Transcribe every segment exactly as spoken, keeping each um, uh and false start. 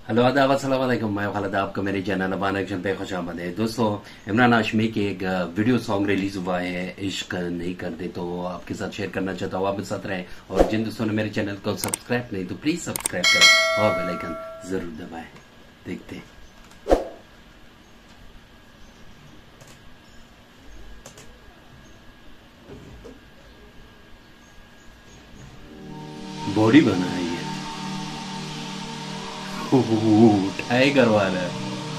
Hello आदाब अस्सलाम वालेकुम। मैं खालिद, आपका मेरे चैनल अबान एक्शन पे खुशामद है। दोस्तों, इमरान हाशमी के एक वीडियो सॉन्ग रिलीज हुआ है, इश्क नहीं करते, तो आपके साथ शेयर करना चाहता हूँ। आप मेरे साथ रहें और जिन दोस्तों ने मेरे चैनल को सब्सक्राइब नहीं तो प्लीज सब्सक्राइब करें और बेल आइकन जरूर दबाएं। देखते हैं। बॉडी बनाई है, टाइगर वाला है।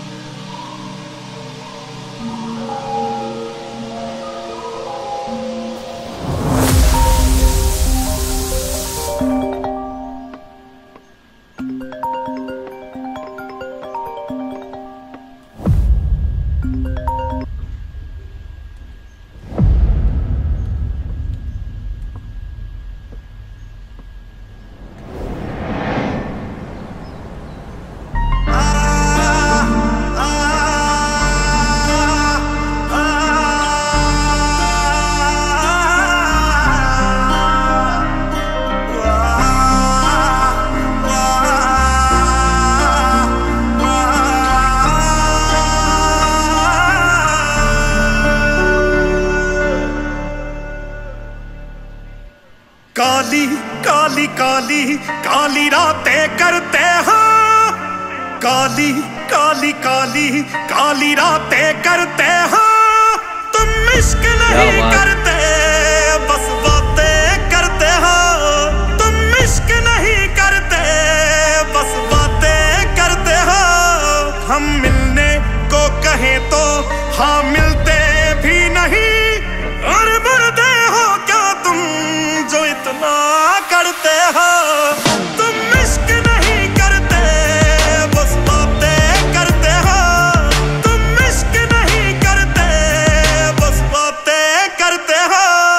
काली काली काली काली रातें करते हो, काली काली काली काली रातें करते हो। तुम इश्क नहीं करते बस बातें करते हो, तुम इश्क नहीं करते बस बातें करते हो। हम मिलने को कहें तो हाँ मिलते भी नहीं, और मरते हो क्या तुम जो इतना करते हो। तुम इश्क नहीं करते बस बातें करते हो, तुम इश्क नहीं करते बस बातें करते हो।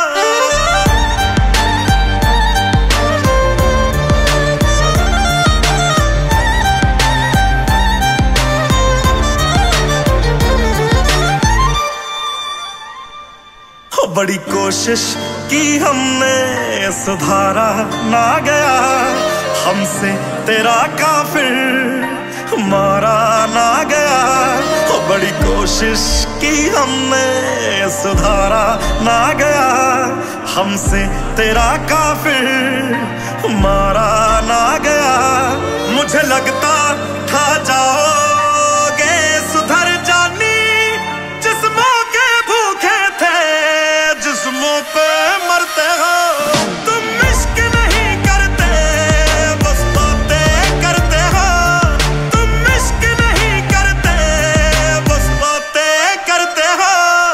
बड़ी कोशिश की हमने सुधारा ना गया, हमसे तेरा काफिर मारा ना गया। बड़ी कोशिश की हमने सुधारा ना गया, हमसे तेरा काफिर मारा ना गया। मुझे लगता था जाओगे सुधर जानी, जिस्मों के भूखे थे जिस्मों पे मरते हो। तुम इश्क नहीं करते बस बातें करते हो, तुम इश्क नहीं करते बस बातें करते हो।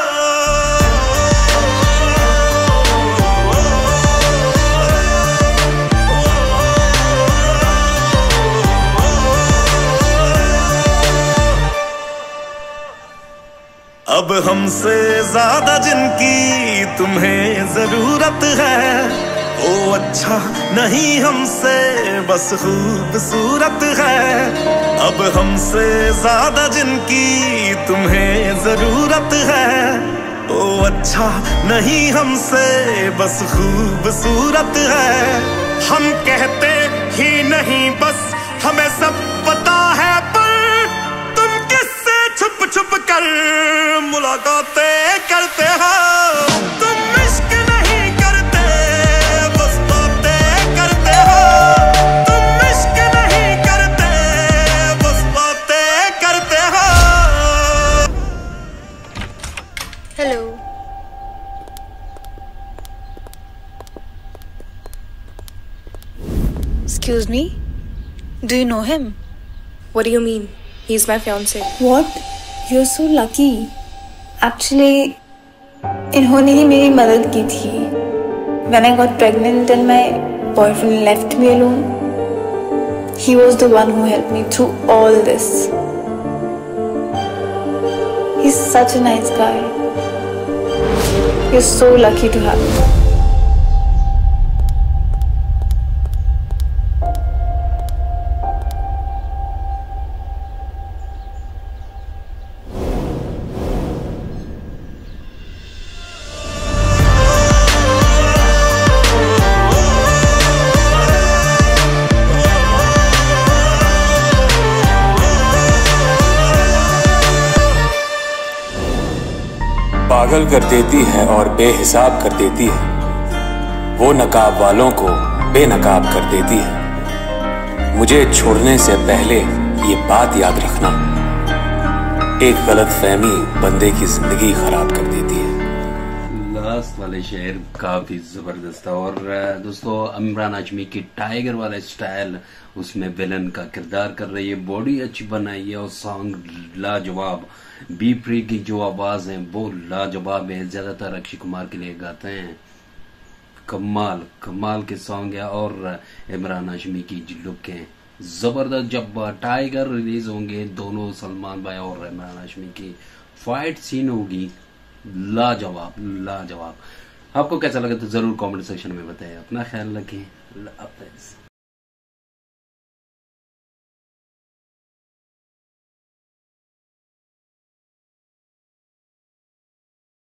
अब हमसे ज्यादा जिनकी तुम्हें जरूरत है, वो अच्छा नहीं हमसे बस खूबसूरत है। अब हमसे ज्यादा जिनकी तुम्हें जरूरत है, वो अच्छा नहीं हमसे बस खूबसूरत है। हम कहते ही नहीं बस हमें सब पता है, पर तुम किससे छुप छुप कर मुलाकातें करते हो। तुम इश्क नहीं करते बस बातें करते हो, तुम इश्क नहीं करते बस बातें करते हो। Hello, excuse me, do you know him? What do you mean? He's my fiancé. What? You're so lucky. Actually, इन्होंने ही मेरी मदद की थी when I got pregnant and my boyfriend left me alone. He was the one who helped me through all this. He's such a nice guy. You're so lucky to have him. पागल कर देती है और बेहिसाब कर देती है, वो नकाब वालों को बेनकाब कर देती है। मुझे छोड़ने से पहले ये बात याद रखना, एक गलत फहमी बंदे की जिंदगी खराब कर देती है। लास्ट वाले शेर काफी जबरदस्त था। और दोस्तों इमरान हाशमी की टाइगर वाला स्टाइल, उसमें विलन का किरदार कर रही है, बॉडी अच्छी बनाई है और सॉन्ग लाजवाब। बी फ्री की जो आवाज है वो लाजवाब है, ज्यादातर अक्षय कुमार के लिए गाते हैं। कमाल कमाल के सॉन्ग है और इमरान हाशमी की जो लुक है जबरदस्त। जब टाइगर रिलीज होंगे दोनों सलमान भाई और इमरान हाशमी की फाइट सीन होगी लाजवाब लाजवाब। आपको कैसा लगा तो जरूर कमेंट सेक्शन में बताएं। अपना ख्याल रखें। अल्लाह हाफ़िज़।